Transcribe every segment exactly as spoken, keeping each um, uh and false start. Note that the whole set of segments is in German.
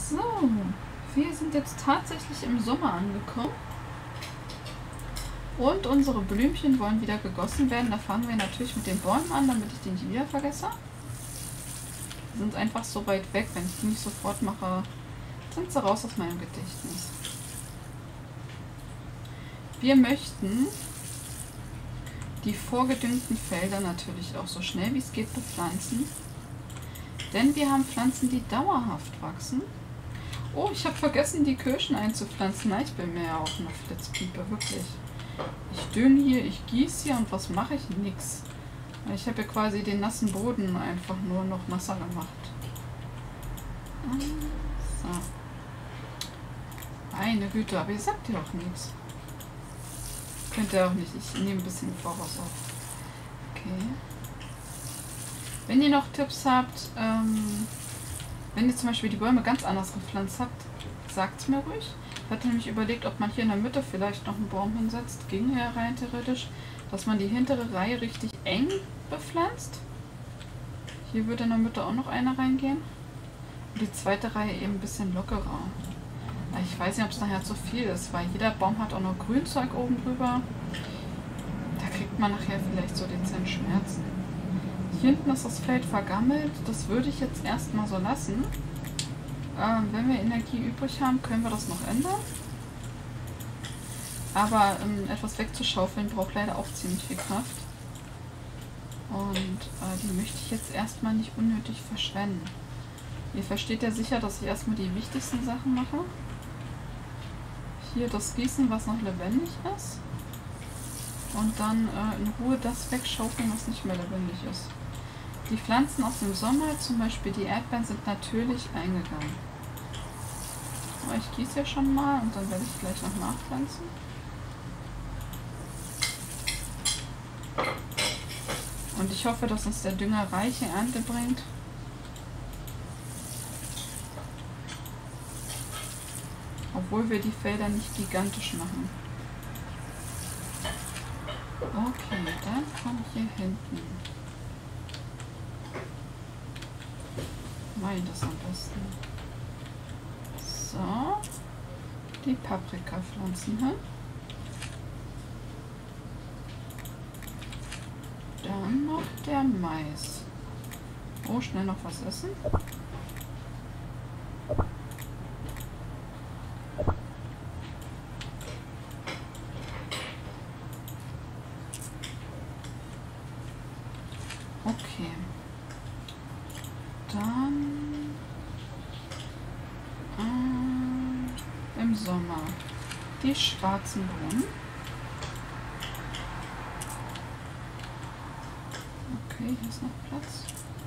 So, wir sind jetzt tatsächlich im Sommer angekommen. Und unsere Blümchen wollen wieder gegossen werden. Da fangen wir natürlich mit den Bäumen an, damit ich die nicht wieder vergesse. Die sind einfach so weit weg, wenn ich die nicht sofort mache, sind sie raus aus meinem Gedächtnis. Wir möchten die vorgedüngten Felder natürlich auch so schnell wie es geht bepflanzen. Denn wir haben Pflanzen, die dauerhaft wachsen. Oh, ich habe vergessen, die Kirschen einzupflanzen. Na, ich bin mir ja auch noch Flitzpiepe, wirklich. Ich dünge hier, ich gieße hier und was mache ich? Nix. Ich habe ja quasi den nassen Boden einfach nur noch nasser gemacht. So. Meine Güte, aber ihr sagt ja auch nichts. Könnt ihr auch nicht. Ich nehme ein bisschen voraus auf. Okay. Wenn ihr noch Tipps habt, ähm, wenn ihr zum Beispiel die Bäume ganz anders gepflanzt habt, sagt es mir ruhig. Ich hatte nämlich überlegt, ob man hier in der Mitte vielleicht noch einen Baum hinsetzt. Ging ja rein theoretisch, dass man die hintere Reihe richtig eng bepflanzt. Hier würde in der Mitte auch noch eine reingehen. Und die zweite Reihe eben ein bisschen lockerer. Ich weiß nicht, ob es nachher zu viel ist, weil jeder Baum hat auch noch Grünzeug oben drüber. Da kriegt man nachher vielleicht so dezent Schmerzen. Hier hinten ist das Feld vergammelt. Das würde ich jetzt erstmal so lassen. Ähm, wenn wir Energie übrig haben, können wir das noch ändern. Aber ähm, etwas wegzuschaufeln braucht leider auch ziemlich viel Kraft. Und äh, die möchte ich jetzt erstmal nicht unnötig verschwenden. Ihr versteht ja sicher, dass ich erstmal die wichtigsten Sachen mache. Hier das Gießen, was noch lebendig ist. Und dann äh, in Ruhe das wegschaufeln, was nicht mehr lebendig ist. Die Pflanzen aus dem Sommer, zum Beispiel die Erdbeeren, sind natürlich eingegangen. Aber ich gieße ja schon mal und dann werde ich gleich noch nachpflanzen. Und ich hoffe, dass uns der Dünger reiche Ernte bringt. Obwohl wir die Felder nicht gigantisch machen. Okay, dann kommt hier hinten. Nein, das am besten. So. Die Paprikapflanzen hin. Dann noch der Mais. Oh, schnell noch was essen. Okay. Dann äh, im Sommer die schwarzen Bohnen. Okay, hier ist noch Platz.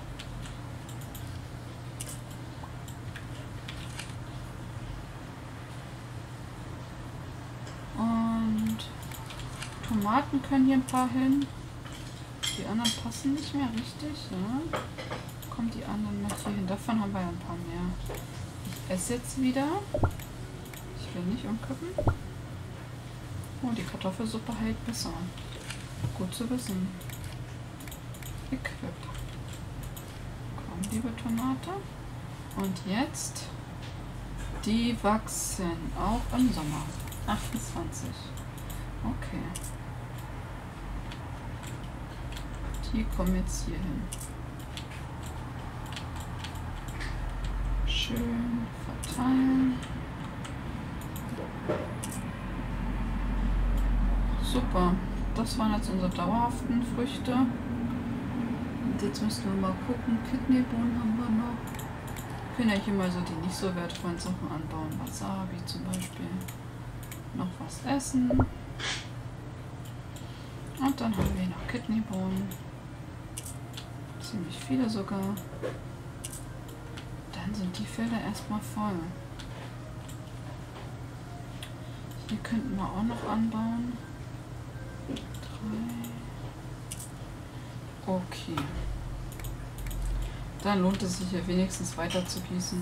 Und Tomaten können hier ein paar hin. Die anderen passen nicht mehr richtig. Ja. Kommt die anderen noch hier hin. Davon haben wir ja ein paar mehr. Ich esse jetzt wieder. Ich will nicht umkippen. Oh, die Kartoffelsuppe hält besser. Gut zu wissen. Equip. Komm, liebe Tomate. Und jetzt, die wachsen auch im Sommer. achtundzwanzig. Okay. Die kommen jetzt hier hin. Schön verteilen. Super. Das waren jetzt unsere dauerhaften Früchte. Und jetzt müssen wir mal gucken. Kidneybohnen haben wir noch. Können ja hier mal so die nicht so wertvollen Sachen anbauen. Wasabi zum Beispiel. Noch was essen. Und dann haben wir hier noch Kidneybohnen. Ziemlich viele sogar. Dann sind die Felder erstmal voll. Hier könnten wir auch noch anbauen. Drei. Okay. Dann lohnt es sich hier wenigstens weiter zu gießen.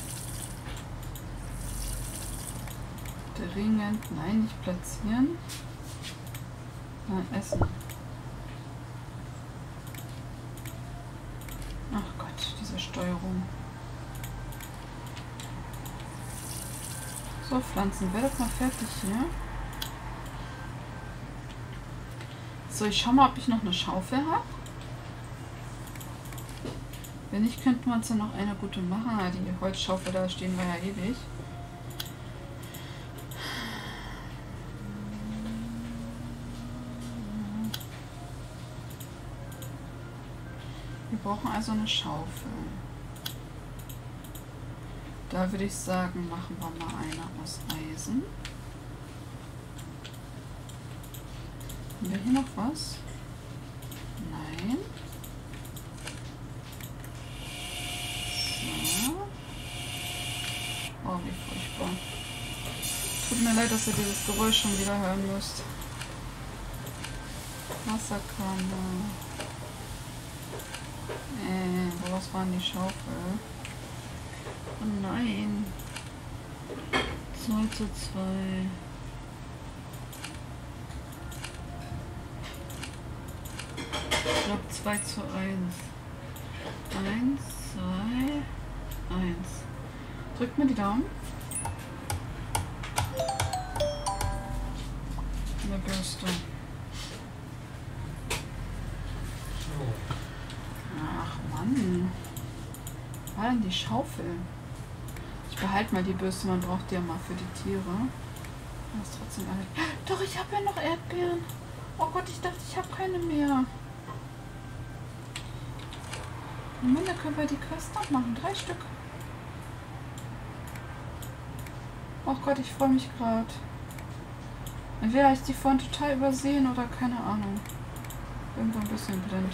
Dringend. Nein, nicht platzieren. Nein, essen. Ach Gott, diese Steuerung. So, Pflanzen, werdet mal fertig hier. So, ich schau mal, ob ich noch eine Schaufel habe. Wenn nicht, könnten wir uns ja noch eine gute machen. Ja, die Holzschaufel, da stehen wir ja ewig. Wir brauchen also eine Schaufel. Da würde ich sagen, machen wir mal eine aus Eisen. Haben wir hier noch was? Nein. So. Oh, wie furchtbar. Tut mir leid, dass ihr dieses Geräusch schon wieder hören müsst. Wasserkanne. Äh, wo was war denn die Schaufel? Oh nein. zwei zu zwei. Ich glaube zwei zu eins. eins, zwei, eins. Drückt mir die Daumen. Eine Bürste. Ach Mann. War denn die Schaufel? Ich behalte mal die Bürste, man braucht die ja mal für die Tiere. Das ist trotzdem alles. Doch, ich habe ja noch Erdbeeren. Oh Gott, ich dachte, ich habe keine mehr. Moment, da können wir die Quest noch machen. Drei Stück. Oh Gott, ich freue mich gerade. Entweder habe ich die vorhin total übersehen oder keine Ahnung. Bin so ein bisschen blind.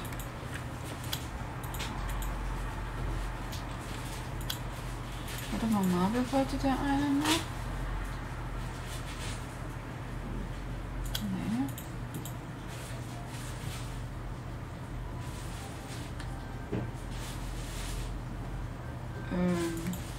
Warte mal, Marvel wollte der eine noch? Nee. Ähm.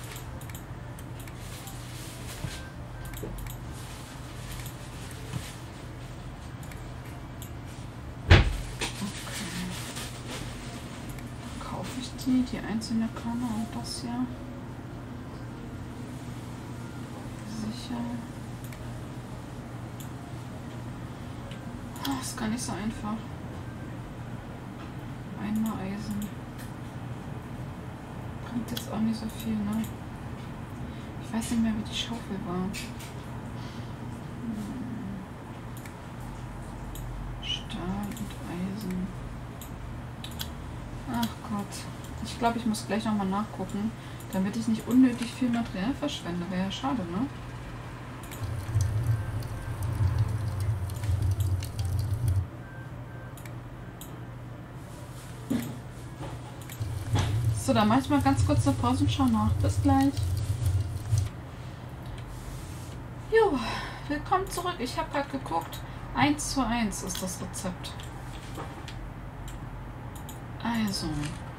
Die, die einzelne Kanne und das hier. Sicher. Oh, ist gar nicht so einfach. Einmal Eisen. Bringt jetzt auch nicht so viel, ne? Ich weiß nicht mehr, wie die Schaufel war. Stahl und Eisen. Ach Gott. Ich glaube, ich muss gleich nochmal nachgucken, damit ich nicht unnötig viel Material verschwende. Wäre ja schade, ne? So, dann mache ich mal ganz kurz eine Pause und schau nach. Bis gleich. Jo, willkommen zurück. Ich habe gerade geguckt. eins zu eins ist das Rezept. Also.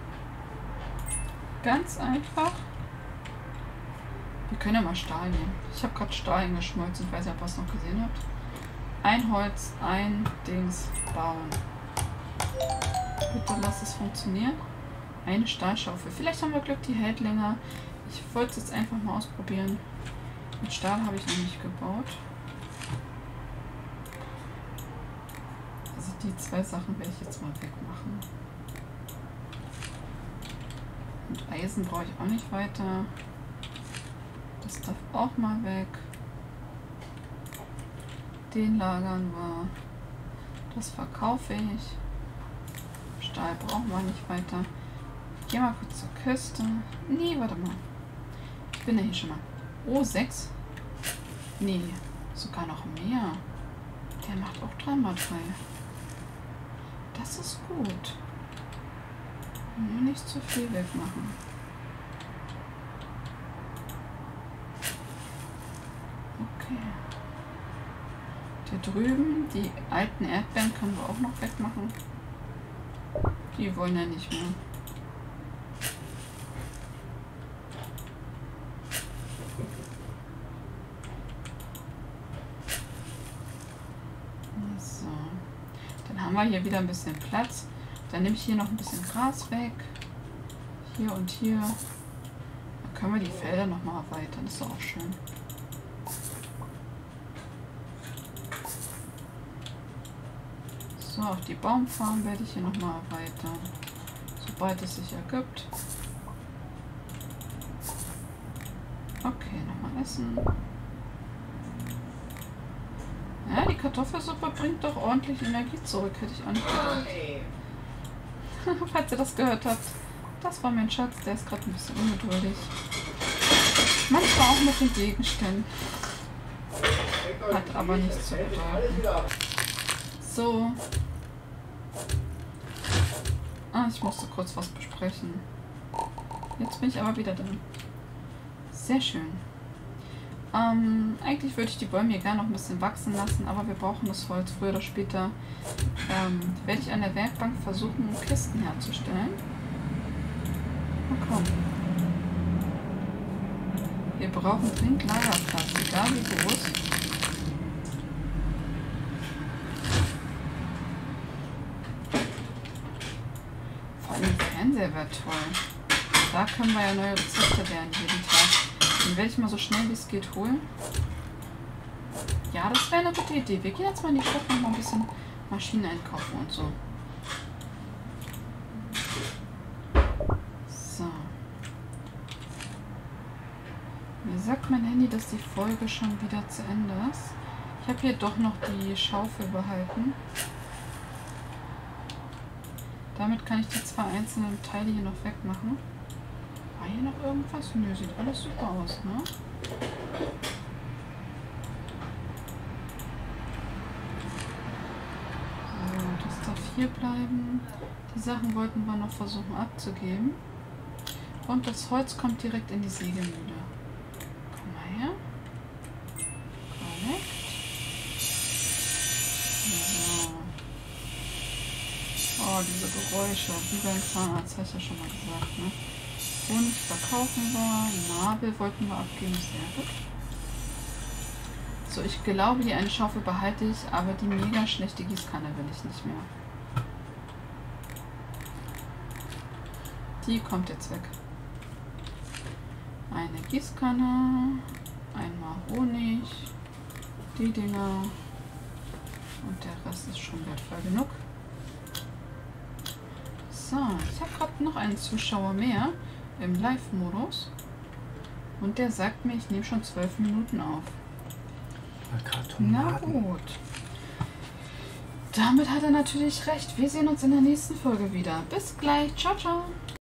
Ganz einfach. Wir können ja mal Stahl nehmen. Ich habe gerade Stahl eingeschmolzen. Ich weiß nicht, ob ihr es noch gesehen habt. Ein Holz, ein Dings bauen. Bitte lass es funktionieren. Eine Stahlschaufel. Vielleicht haben wir Glück, die hält länger. Ich wollte es jetzt einfach mal ausprobieren. Mit Stahl habe ich noch nicht gebaut. Also die zwei Sachen werde ich jetzt mal wegmachen. Und Eisen brauche ich auch nicht weiter. Das darf auch mal weg. Den lagern wir. Das verkaufe ich. Stahl brauchen wir nicht weiter. Ich gehe mal kurz zur Küste. Nee, warte mal. Ich bin ja hier schon mal. Oh, sechs. Nee, sogar noch mehr. Der macht auch drei mal drei. Das ist gut. Nur nicht zu viel wegmachen. Okay. Hier drüben, die alten Erdbeeren können wir auch noch wegmachen. Die wollen ja nicht mehr. So. Dann haben wir hier wieder ein bisschen Platz. Dann nehme ich hier noch ein bisschen Gras weg. Hier und hier. Dann können wir die Felder nochmal erweitern. Das ist auch schön. So, auch die Baumfarm werde ich hier nochmal erweitern, sobald es sich ergibt. Okay, nochmal essen. Ja, die Kartoffelsuppe bringt doch ordentlich Energie zurück, hätte ich auch nicht gedacht. Falls ihr das gehört habt, das war mein Schatz, der ist gerade ein bisschen ungeduldig. Manchmal auch mit den Gegenständen. Hat aber nichts zu bedeuten. So. Ah, ich musste kurz was besprechen. Jetzt bin ich aber wieder drin. Sehr schön. Ähm, eigentlich würde ich die Bäume hier gerne noch ein bisschen wachsen lassen, aber wir brauchen das Holz früher oder später. Ähm, werde ich an der Werkbank versuchen, Kisten herzustellen. Na komm. Wir brauchen dringend Lagerplatz, egal wie groß. Vor allem der Fernseher wäre toll. Da können wir ja neue Rezepte lernen jeden Tag. Den werde ich mal so schnell wie es geht holen. Ja, das wäre eine gute Idee. Wir gehen jetzt mal in die Stadt und mal ein bisschen Maschinen einkaufen und so. So. Mir sagt mein Handy, dass die Folge schon wieder zu Ende ist. Ich habe hier doch noch die Schaufel behalten. Damit kann ich die zwei einzelnen Teile hier noch wegmachen. War hier noch irgendwas? Nö, sieht alles super aus, ne? So, das darf hier bleiben. Die Sachen wollten wir noch versuchen abzugeben. Und das Holz kommt direkt in die Sägemühle. Komm mal her. Korrekt. So. Oh, diese Geräusche. Wie beim Zahnarzt, habe ich ja schon mal gesagt, ne? Honig verkaufen wir, Nabel wollten wir abgeben, sehr gut. So, ich glaube, die eine Schaufel behalte ich, aber die mega schlechte Gießkanne will ich nicht mehr. Die kommt jetzt weg. Eine Gießkanne, einmal Honig, die Dinger und der Rest ist schon wertvoll genug. So, ich habe gerade noch einen Zuschauer mehr im Live-Modus und der sagt mir, ich nehme schon zwölf Minuten auf. Na gut. Damit hat er natürlich recht. Wir sehen uns in der nächsten Folge wieder. Bis gleich. Ciao, ciao.